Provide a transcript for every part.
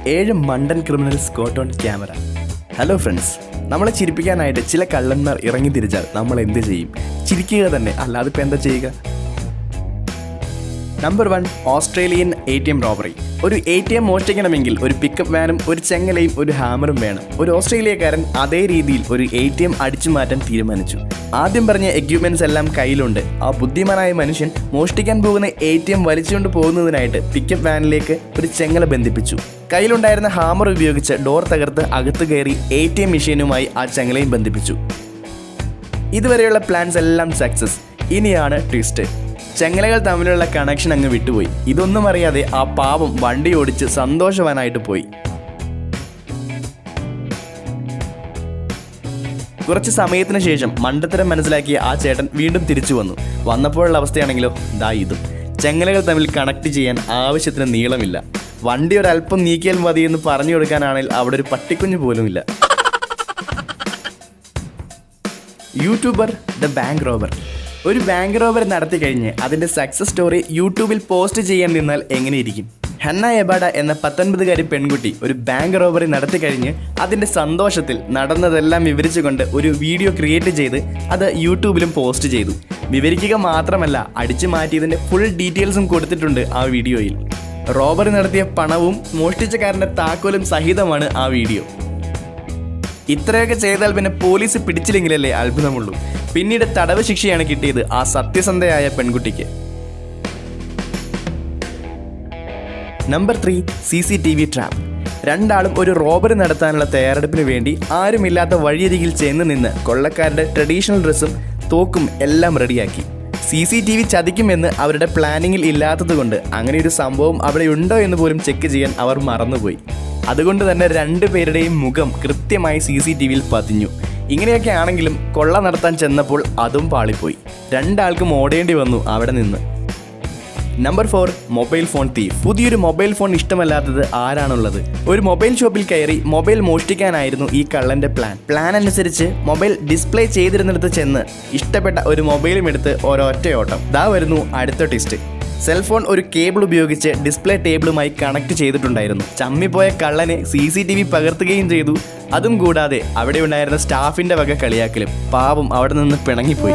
7 മണ്ടൻ criminals caught on camera. Hello friends, നമ്മളെ ചിരിപ്പിക്കാനായിട്ട് ചില കള്ളന്മാർ ഇറങ്ങി തിരിച്ചാൽ നമ്മൾ എന്ത് ചെയ്യും? ചിരിക്കുക തന്നെ, അല്ലാതെ ഇപ്പം എന്താ ചെയ്യുക? Number 1, Australian ATM robbery. ഒരു ATM മോഷ്ടിക്കണമെങ്കിൽ ഒരു പിക്കപ്പ് വാനും ഒരു ചെങ്ങലയും ഒരു ഹാമറും വേണം. ഒരു ഓസ്ട്രേലിയക്കാരൻ അതേ രീതിയിൽ ഒരു ATM അടിച്ചു മാറ്റാൻ തീരുമാനിച്ചു. ആദ്യം പറഞ്ഞ എക്യുപ്മെന്റ്സ് എല്ലാം കയ്യിലുണ്ട്. ആ ബുദ്ധിമാനായ മനുഷ്യൻ മോഷ്ടിക്കാൻ പോകുന്ന ATM വലിച്ചുകൊണ്ട് പോകുന്നതിനായിട്ട് പിക്കപ്പ് വാനിലേക്ക് ഒരു ചെങ്ങല ബന്ധിപ്പിച്ചു. കയ്യിലുണ്ടായിരുന്ന ഹാമർ ഉപയോഗിച്ച് ഡോർ തകർത്ത് അകത്ത് കയറി ATM മെഷീനുമായി ആ ചെങ്ങലയും ബന്ധിപ്പിച്ചു. ഇതുവരെയുള്ള പ്ലാൻസ് എല്ലാം സക്സസ്. ഇനിയാണ് ട്വിസ്റ്റ്. ചെങ്ങലകൾ തമ്മിലുള്ള കണക്ഷൻ അങ്ങ് വിട്ടുപോയി. ഇതൊന്നും അറിയാതെ ആ പാവം വണ്ടി ഓടിച്ച് സന്തോഷവാനായിട്ട് പോയി. കുറച്ച് സമയത്തിന് ശേഷം മണ്ടത്തരം മനസ്സിലാക്കിയ ആ ചേട്ടൻ വീണ്ടും തിരിച്ചു വന്നു. വന്നപ്പോഴുള്ള അവസ്ഥയാണെങ്കിലോ ദാ ഇതും. ചെങ്ങലകൾ തമ്മിൽ കണക്ട് ചെയ്യാൻ ആവശ്യത്തിന് നീളമില്ല. വണ്ടി ഒരല്പം നീക്കിയാൽ മതി എന്ന് പറഞ്ഞു കൊടുക്കാനാണെങ്കിൽ അവിടെ ഒരു പട്ടിക്കുഞ്ഞ് പോലുമില്ല. YouTuber the bank robber. ഒരു ബാങ്ക് റോബർ നടത്തി കഴിഞ്ഞ് അതിൻ്റെ സക്സസ് സ്റ്റോറി യൂട്യൂബിൽ പോസ്റ്റ് ചെയ്യാൻ നിന്നാൽ എങ്ങനെയിരിക്കും? ഹന്ന എബാഡ എന്ന 19-കാരി പെൺകുട്ടി ഒരു ബാങ്ക് റോബറി നടത്തി കഴിഞ്ഞ് അതിൻ്റെ സന്തോഷത്തിൽ നടന്നതെല്ലാം വിവരിച്ചുകൊണ്ട് ഒരു വീഡിയോ ക്രിയേറ്റ് ചെയ്ത് അത് യൂട്യൂബിലും പോസ്റ്റ് ചെയ്തു. വിവരിക്കുക മാത്രമല്ല, അടിച്ചു മാറ്റിയതിൻ്റെ ഫുൾ ഡീറ്റെയിൽസും കൊടുത്തിട്ടുണ്ട് ആ വീഡിയോയിൽ. റോബറി നടത്തിയ പണവും മോഷ്ടിച്ചക്കാരൻ്റെ താക്കോലും സഹിതമാണ് ആ വീഡിയോ. ഇത്രയൊക്കെ ചെയ്താൽ പിന്നെ പോലീസ് പിടിച്ചില്ലെങ്കിലല്ലേ അത്ഭുതമുള്ളൂ. പിന്നീട് തടവ് ശിക്ഷയാണ് കിട്ടിയത് ആ സത്യസന്ധയായ പെൺകുട്ടിക്ക്. Number 3, CCTV trap. രണ്ടാളും ഒരു റോബറി നടത്താനുള്ള തയ്യാറെടുപ്പിന് വേണ്ടി ആരുമില്ലാത്ത വഴിയരികിൽ ചെന്ന് നിന്ന് കൊള്ളക്കാരുടെ ട്രഡീഷണൽ ഡ്രസ്സും തോക്കും എല്ലാം റെഡിയാക്കി. CCTV ചതിക്കുമെന്ന് അവരുടെ പ്ലാനിങ്ങിൽ ഇല്ലാത്തതുകൊണ്ട് അങ്ങനെ ഒരു സംഭവം അവിടെ ഉണ്ടോ എന്ന് പോലും ചെക്ക് ചെയ്യാൻ അവർ മറന്നുപോയി. അതുകൊണ്ട് തന്നെ 2 പേരുടെയും മുഖം കൃത്യമായി CCTVയിൽ പതിഞ്ഞു. ഇങ്ങനെയൊക്കെ ആണെങ്കിലും കൊള്ള നടത്താൻ ചെന്നപ്പോൾ അതും പാളിപ്പോയി. 2 ആൾക്കും ഓടേണ്ടി വന്നു അവിടെ നിന്ന്. Number 4, mobile phone thief. പുതിയൊരു മൊബൈൽ ഫോൺ ഇഷ്ടമല്ലാത്തത് ആരാണുള്ളത്? ഒരു മൊബൈൽ ഷോപ്പിൽ കയറി മൊബൈൽ മോഷ്ടിക്കാനായിരുന്നു ഈ കള്ളൻ്റെ പ്ലാൻ അനുസരിച്ച് മൊബൈൽ ഡിസ്പ്ലേ ചെയ്തിരുന്നിടത്ത് ചെന്ന് ഇഷ്ടപ്പെട്ട ഒരു മൊബൈലും എടുത്ത് ഒരൊറ്റയോട്ടം. ദാ വരുന്നു അടുത്ത ട്വിസ്റ്റ്. സെൽഫോൺ ഒരു കേബിൾ ഉപയോഗിച്ച് ഡിസ്പ്ലേ ടേബിളുമായി കണക്ട് ചെയ്തിട്ടുണ്ടായിരുന്നു. ചമ്മിപ്പോയ കള്ളനെ CCTV പകർത്തുകയും ചെയ്തു. അതും കൂടാതെ അവിടെ ഉണ്ടായിരുന്ന സ്റ്റാഫിൻ്റെ വക കളിയാക്കലും. പാവം അവിടെ നിന്ന് പിണങ്ങിപ്പോയി.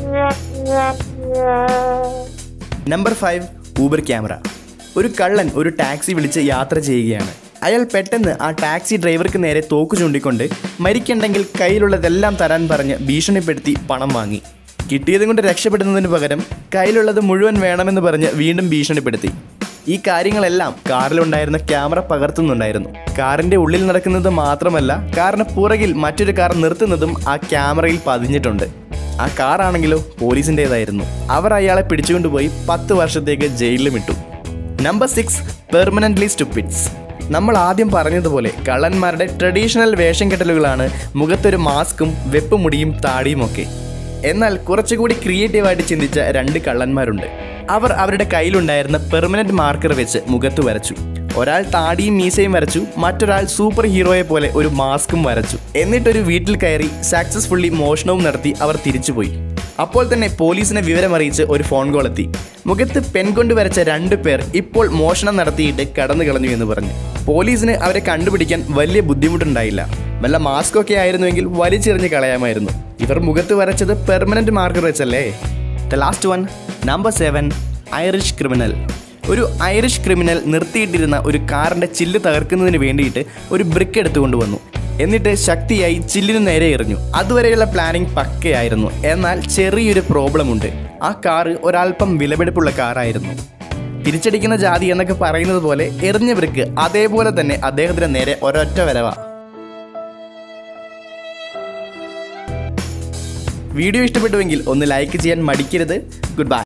Number 5, Uber camera. ഒരു കള്ളൻ ഒരു ടാക്സി വിളിച്ച് യാത്ര ചെയ്യുകയാണ്. അയാൾ പെട്ടെന്ന് ആ ടാക്സി ഡ്രൈവർക്ക് നേരെ തോക്ക് ചൂണ്ടിക്കൊണ്ട് മരിക്കണ്ടെങ്കിൽ കയ്യിലുള്ളതെല്ലാം തരാൻ പറഞ്ഞ് ഭീഷണിപ്പെടുത്തി പണം വാങ്ങി. കിട്ടിയതും കൊണ്ട് രക്ഷപ്പെടുന്നതിന് പകരം കയ്യിലുള്ളത് മുഴുവൻ വേണമെന്ന് പറഞ്ഞ് വീണ്ടും ഭീഷണിപ്പെടുത്തി. ഈ കാര്യങ്ങളെല്ലാം കാറിലുണ്ടായിരുന്ന ക്യാമറ പകർത്തുന്നുണ്ടായിരുന്നു. കാറിൻ്റെ ഉള്ളിൽ നടക്കുന്നത് മാത്രമല്ല, കാറിന് പുറകിൽ മറ്റൊരു കാർ നിർത്തുന്നതും ആ ക്യാമറയിൽ പതിഞ്ഞിട്ടുണ്ട്. ആ കാറാണെങ്കിലോ പോലീസിൻ്റേതായിരുന്നു. അവർ അയാളെ പിടിച്ചുകൊണ്ടുപോയി 10 വർഷത്തേക്ക് ജയിലിലും ഇട്ടു. Number 6, permanently stupids. നമ്മൾ ആദ്യം പറഞ്ഞതുപോലെ കള്ളന്മാരുടെ ട്രഡീഷണൽ വേഷം കെട്ടലുകളാണ് മുഖത്തൊരു മാസ്കും വെപ്പുമുടിയും താടിയുമൊക്കെ. എന്നാൽ കുറച്ചുകൂടി ക്രിയേറ്റീവായിട്ട് ചിന്തിച്ച 2 കള്ളന്മാരുണ്ട്. അവർ അവരുടെ കയ്യിലുണ്ടായിരുന്ന പെർമനൻറ്റ് മാർക്കർ വെച്ച് മുഖത്ത് വരച്ചു. ഒരാൾ താടിയും മീശയും വരച്ചു, മറ്റൊരാൾ സൂപ്പർ ഹീറോയെ പോലെ ഒരു മാസ്കും വരച്ചു. എന്നിട്ടൊരു വീട്ടിൽ കയറി സക്സസ്ഫുള്ളി മോഷണവും നടത്തി അവർ തിരിച്ചുപോയി. അപ്പോൾ തന്നെ പോലീസിനെ വിവരമറിയിച്ച് ഒരു ഫോൺ കോൾ എത്തി. മുഖത്ത് പെൻ കൊണ്ട് വരച്ച 2 പേർ ഇപ്പോൾ മോഷണം നടത്തിയിട്ട് കടന്നു കളഞ്ഞു എന്ന് പറഞ്ഞു. പോലീസിന് അവരെ കണ്ടുപിടിക്കാൻ വലിയ ബുദ്ധിമുട്ടുണ്ടായില്ല. വല്ല മാസ്കൊക്കെ ആയിരുന്നുവെങ്കിൽ വലിച്ചെറിഞ്ഞ് കളയാമായിരുന്നു. ഇവർ മുഖത്ത് വരച്ചത് പെർമനൻറ്റ് മാർക്കർ വെച്ചല്ലേ. The last one, number 7, Irish criminal. ഒരു ഐറിഷ് ക്രിമിനൽ നിർത്തിയിട്ടിരുന്ന ഒരു കാറിൻ്റെ ചില്ല് തകർക്കുന്നതിന് വേണ്ടിയിട്ട് ഒരു ബ്രിക്ക് എടുത്തുകൊണ്ടുവന്നു. എന്നിട്ട് ശക്തിയായി ചില്ലിന് നേരെ എറിഞ്ഞു. അതുവരെയുള്ള പ്ലാനിങ് പക്കയായിരുന്നു. എന്നാൽ ചെറിയൊരു പ്രോബ്ലം ഉണ്ട്. ആ കാറ് ഒരൽപ്പം വിലപിടിപ്പുള്ള കാറായിരുന്നു. തിരിച്ചടിക്കുന്ന ജാതി എന്നൊക്കെ പറയുന്നത് പോലെ എറിഞ്ഞ ബ്രിക്ക് അതേപോലെ തന്നെ അദ്ദേഹത്തിന് നേരെ ഒരൊറ്റ വരവാ. വീഡിയോ ഇഷ്ടപ്പെട്ടുവെങ്കിൽ ഒന്ന് ലൈക്ക് ചെയ്യാൻ മടിക്കരുത്. Good bye.